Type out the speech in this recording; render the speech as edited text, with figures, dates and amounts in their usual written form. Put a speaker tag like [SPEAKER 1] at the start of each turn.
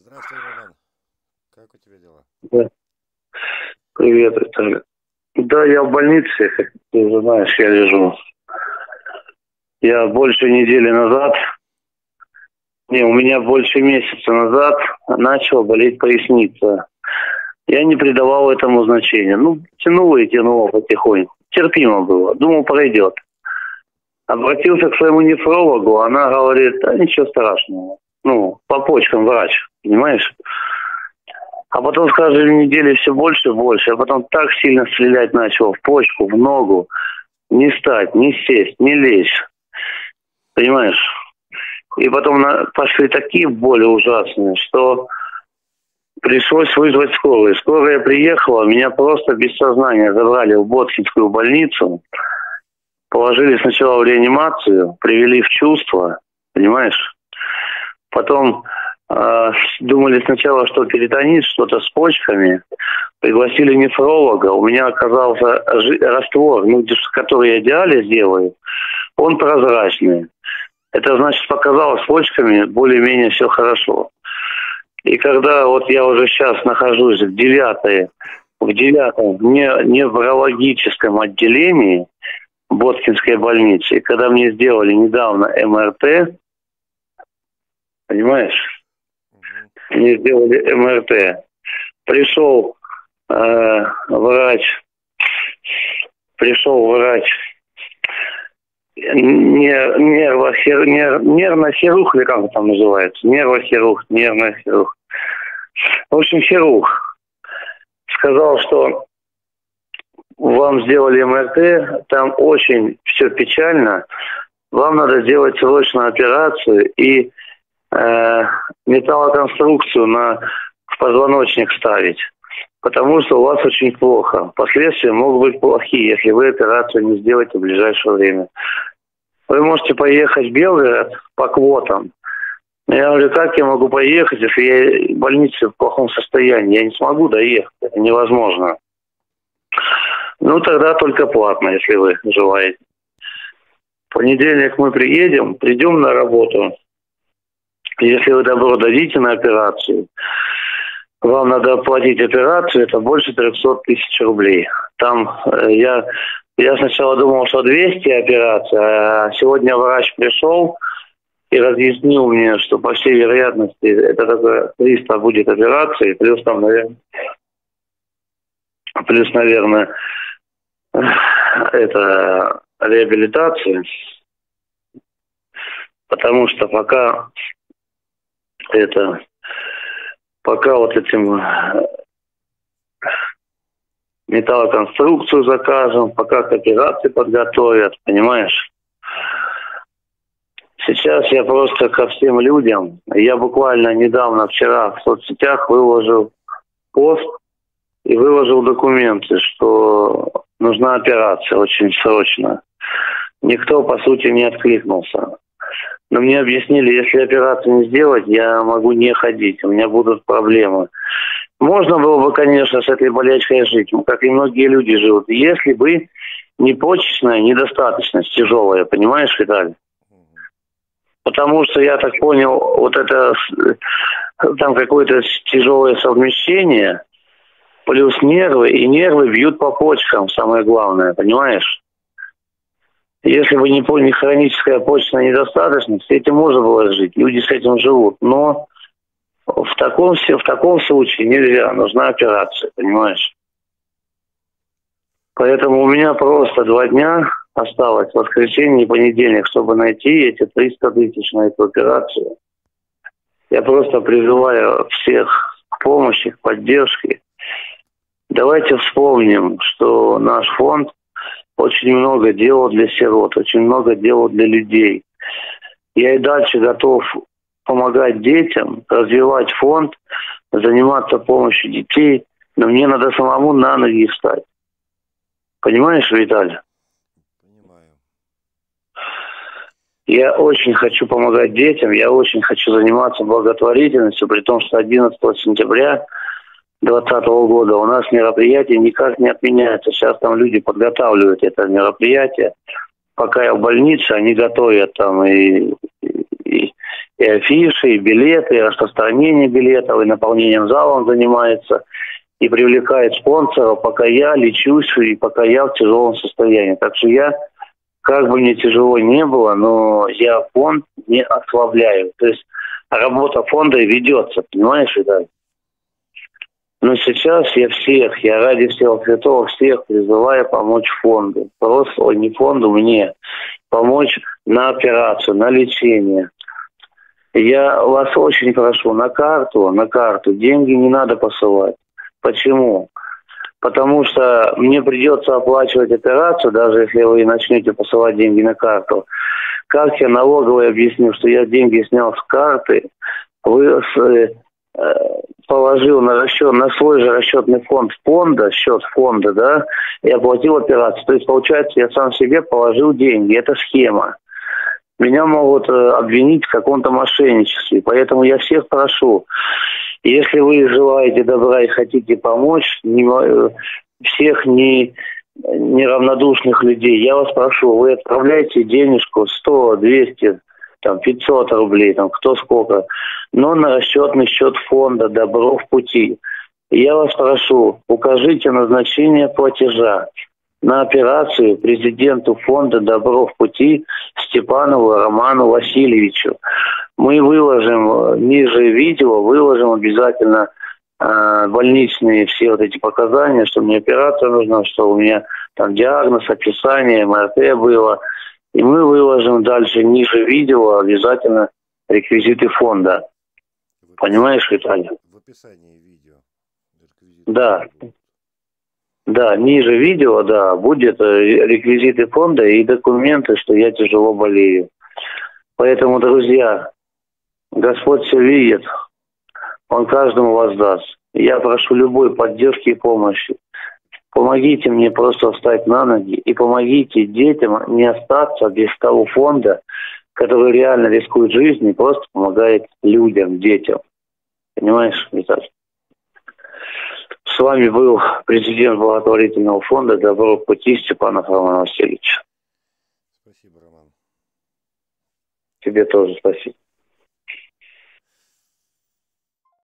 [SPEAKER 1] Здравствуй, Роман. Как у тебя дела?
[SPEAKER 2] Да. Привет, Виталий. Да, я в больнице, как ты уже знаешь, я лежу. Я больше недели назад, у меня больше месяца назад начала болеть поясница. Я не придавал этому значения. Тянуло и тянуло потихоньку. Терпимо было. Думал, пройдет. Обратился к своему нефрологу, она говорит, да ничего страшного. По почкам врач, понимаешь? А потом с каждой недели все больше и больше. А потом так сильно стрелять начал в почку, в ногу. Не встать, не сесть, не лечь. Понимаешь? И потом пошли такие боли ужасные, что пришлось вызвать скорую. Скорая приехала, меня просто без сознания забрали в Боткинскую больницу. Положили сначала в реанимацию, привели в чувство. Понимаешь? Потом думали сначала, что перитонит, что-то с почками. Пригласили нефролога. У меня оказался раствор, который я диализ делаю, он прозрачный. Это значит, показалось, с почками более-менее все хорошо. И когда я уже сейчас нахожусь в девятом неврологическом отделении Боткинской больницы, и когда мне сделали недавно МРТ, понимаешь? Мне сделали МРТ. Пришел врач, нервохирург, или как он там называется? Нервохирург. В общем, хирург. Сказал, что вам сделали МРТ, там очень все печально, вам надо сделать срочную операцию и металлоконструкцию в позвоночник ставить, потому что у вас очень плохо. Последствия могут быть плохие, если вы операцию не сделаете в ближайшее время. Вы можете поехать в Белгород по квотам. Я говорю, как я могу поехать, если я в больнице в плохом состоянии? Я не смогу доехать, это невозможно. Тогда только платно, если вы желаете. В понедельник мы придем на работу. Если вы добро дадите на операцию, вам надо оплатить операцию, это больше 300 тысяч рублей. Там я сначала думал, что 200 операций, а сегодня врач пришел и разъяснил мне, что по всей вероятности это только 300 будет операций, плюс, наверное, это реабилитация. Потому что пока этим металлоконструкцию закажем, пока к операции подготовят, понимаешь? Сейчас я просто ко всем людям, я буквально недавно, вчера в соцсетях выложил пост и выложил документы, что нужна операция очень срочно. Никто, по сути, не откликнулся. Но мне объяснили, если операцию не сделать, я могу не ходить, у меня будут проблемы. Можно было бы, конечно, с этой болячкой жить, как и многие люди живут, если бы не почечная недостаточность тяжелая, понимаешь, Виталий? Потому что, я так понял, там какое-то тяжелое совмещение, плюс нервы, и нервы бьют по почкам, самое главное, понимаешь? Если бы не хроническая почечная недостаточность, с этим можно было жить. Люди с этим живут. Но в таком случае нельзя. Нужна операция, понимаешь? Поэтому у меня просто 2 дня осталось, воскресенье и понедельник, чтобы найти эти 300 тысяч на эту операцию. Я просто призываю всех к помощи, к поддержке. Давайте вспомним, что наш фонд очень много делал для сирот, очень много делал для людей. Я и дальше готов помогать детям, развивать фонд, заниматься помощью детей, но мне надо самому на ноги встать. Понимаешь, Виталий?
[SPEAKER 1] Понимаю.
[SPEAKER 2] Я очень хочу помогать детям, я очень хочу заниматься благотворительностью, при том, что 11 сентября 2020 года у нас мероприятие никак не отменяется. Сейчас там люди подготавливают это мероприятие. Пока я в больнице, они готовят там и и афиши, и билеты, и распространение билетов, и наполнением зала он занимается, и привлекает спонсоров, пока я лечусь, и пока я в тяжелом состоянии. Так что я, как бы мне тяжело не было, но я фонд не ослабляю. То есть работа фонда ведется, понимаешь, Виталий? Но сейчас я ради всего святого всех призываю помочь фонду. Просто, не фонду, мне помочь на операцию, на лечение. Я вас очень прошу, на карту, деньги не надо посылать. Почему? Потому что мне придется оплачивать операцию, даже если вы начнете посылать деньги на карту. Как я налоговой объясню, что я деньги снял с карты, положил на свой же расчетный фонд фонда, счет фонда, да, и оплатил операцию. То есть, получается, я сам себе положил деньги. Это схема. Меня могут обвинить в каком-то мошенничестве. Поэтому я всех прошу, если вы желаете добра и хотите помочь, всех неравнодушных людей, я вас прошу, вы отправляйте денежку 100, 200, там, 500 рублей, там, кто сколько, но на расчетный счет фонда «Добро в пути». Я вас прошу, укажите назначение платежа на операцию президенту фонда «Добро в пути» Степанову Роману Васильевичу. Мы выложим ниже видео, выложим обязательно больничные все вот эти показания, что мне операция нужна, что у меня там диагноз, описание, МРТ было. И мы выложим дальше ниже видео обязательно реквизиты фонда. Понимаешь, Виталий?
[SPEAKER 1] В описании видео.
[SPEAKER 2] Да. Да, ниже видео, да, будет реквизиты фонда и документы, что я тяжело болею. Поэтому, друзья, Господь все видит, Он каждому воздаст. Я прошу любой поддержки и помощи. Помогите мне просто встать на ноги и помогите детям не остаться без того фонда, который реально рискует жизнью и просто помогает людям, детям. Понимаешь, Виталий? С вами был президент благотворительного фонда «Добро в пути» Степанов Роман Васильевич.
[SPEAKER 1] Спасибо, Роман.
[SPEAKER 2] Тебе тоже спасибо.